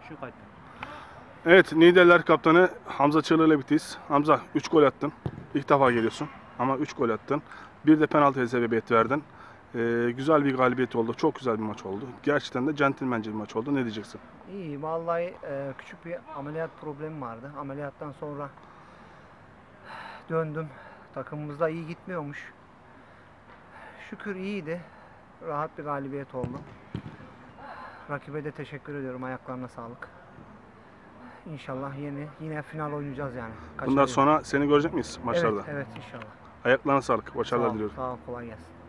Şu kayıtta. Evet, Niğdeliler kaptanı Hamza Çığlı ile birlikteyiz. Hamza 3 gol attın. İlk defa geliyorsun ama 3 gol attın. Bir de penaltıya sebebiyet verdin. Güzel bir galibiyet oldu. Çok güzel bir maç oldu. Gerçekten de centilmence bir maç oldu. Ne diyeceksin? İyi vallahi küçük bir ameliyat problemi vardı. Ameliyattan sonra döndüm. Takımımızda iyi gitmiyormuş. Şükür iyiydi. Rahat bir galibiyet oldu. Rakibe de teşekkür ediyorum. Ayaklarına sağlık. İnşallah yine final oynayacağız yani. Bundan Kaçırmayacağız. sonra seni görecek miyiz maçlarda? Evet inşallah. Ayaklarına sağlık. Sağ Başarılar ol, diliyorum. sağ ol, kolay gelsin.